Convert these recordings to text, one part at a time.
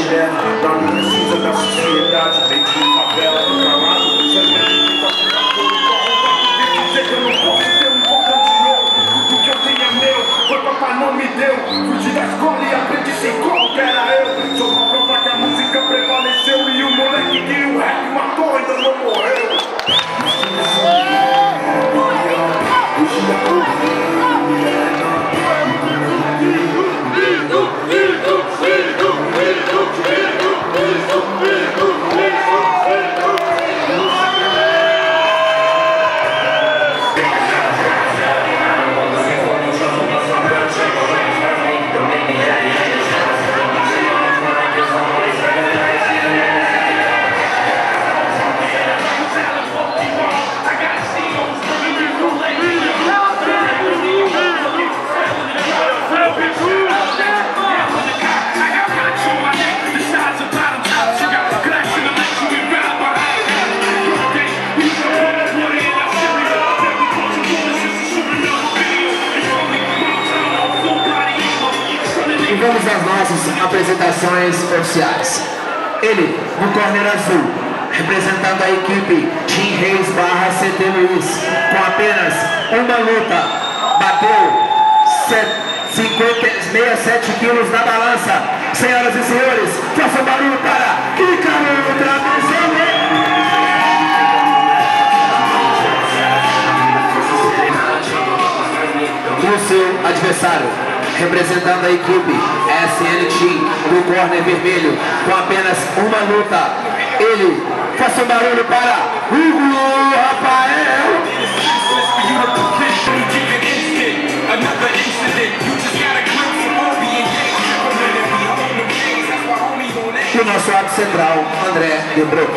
mulher, da precisa da sociedade, dentro de favela, do calado, sangrando, tá tirando fogo com a roupa. Quer dizer que eu não posso ter um pouco de ouro, tudo que eu tenho é meu, foi papai não me deu. Fugi da escola e aprendi sem qual que era eu. Só pra provar que a música prevaleceu e o moleque que o rap matou ainda não morreu. Vamos às nossas apresentações oficiais. Ele, no corner azul, representando a equipe Tim Reis barra CT Luiz, com apenas uma luta, bateu 67 quilos na balança. Senhoras e senhores, faça barulho para Ícaro Trapeziano. O seu adversário, representando a equipe SN Team do corner vermelho, com apenas uma luta, ele, faça um barulho para Hugo Rafael. E o nosso ato central, André Debro.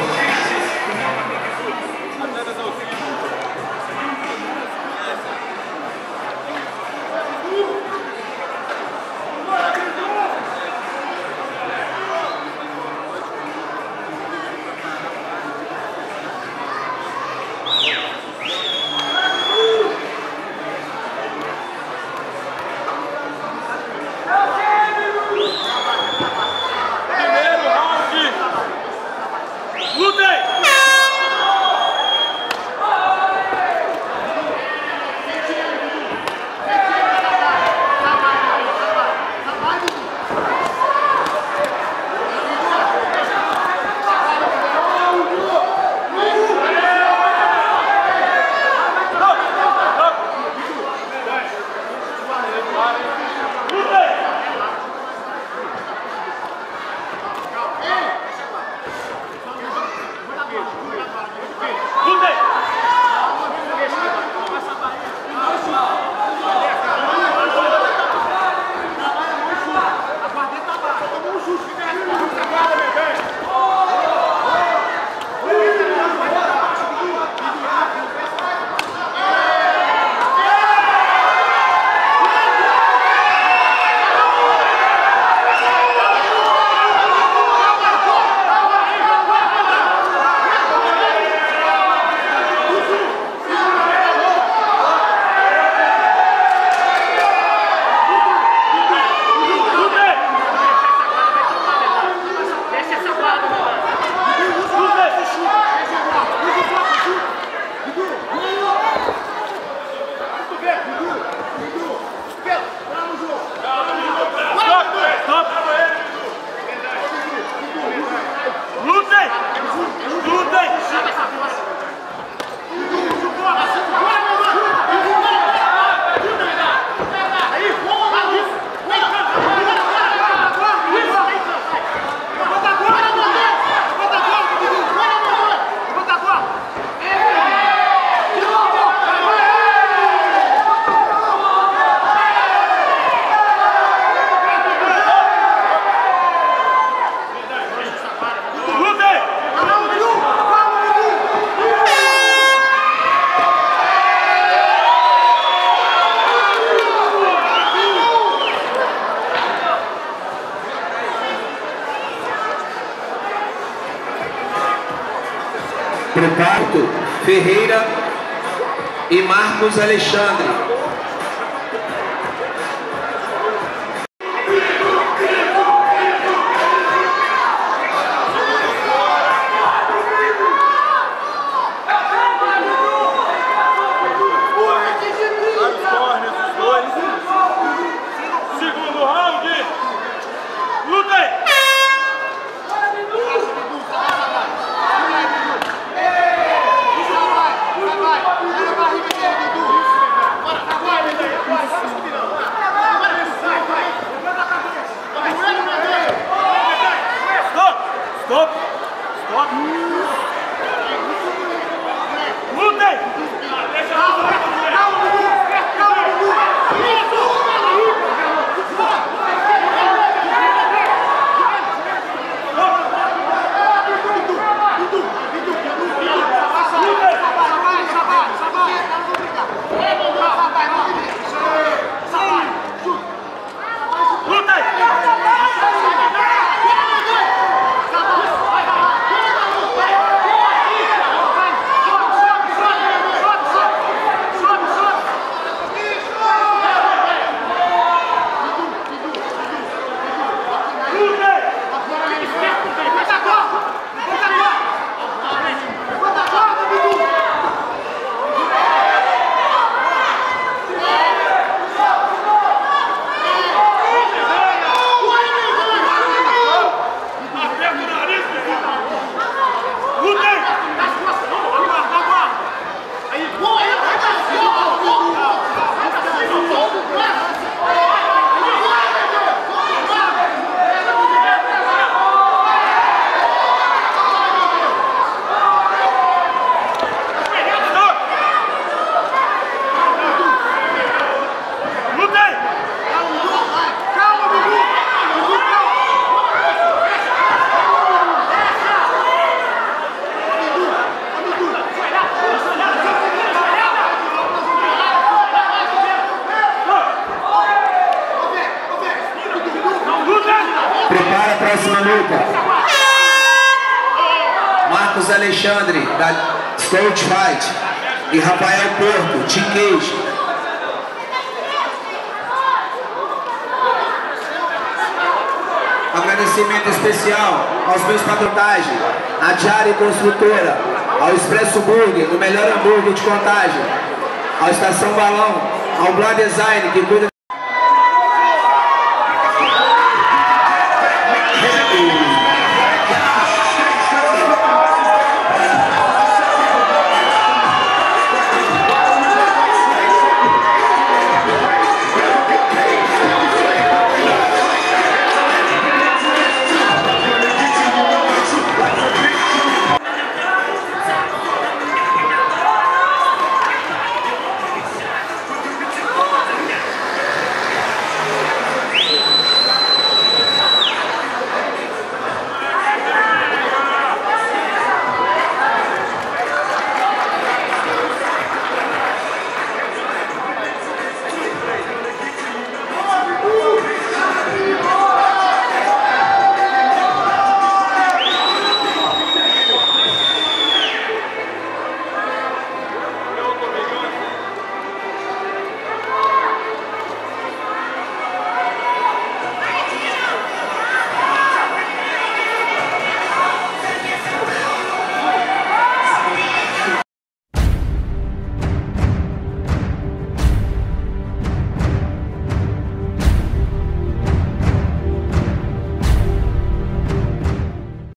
Preparo Ferreira e Marcos Alexandre. Stop! Stop! Lutem! Prepara a próxima luta. Marcos Alexandre, da Stout Fight, e Rafael Porto, Team Cage. Agradecimento especial aos meus patrocinagens, a Diária Construtora, ao Expresso Burger, o melhor hambúrguer de Contagem, à Estação Balão, ao Blá Design, que cuida